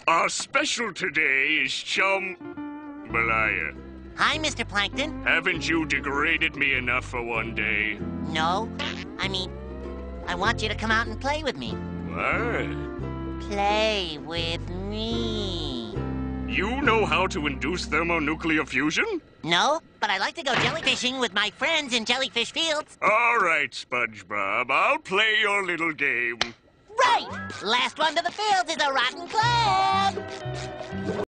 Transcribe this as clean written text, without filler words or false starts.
Our special today is Jambalaya. Hi, Mr. Plankton. Haven't you degraded me enough for one day? No. I mean, I want you to come out and play with me. What? Play with me. You know how to induce thermonuclear fusion? No, but I like to go jellyfishing with my friends in Jellyfish Fields. All right, SpongeBob. I'll play your little game. Right! Last one to the fields is a rotten clam!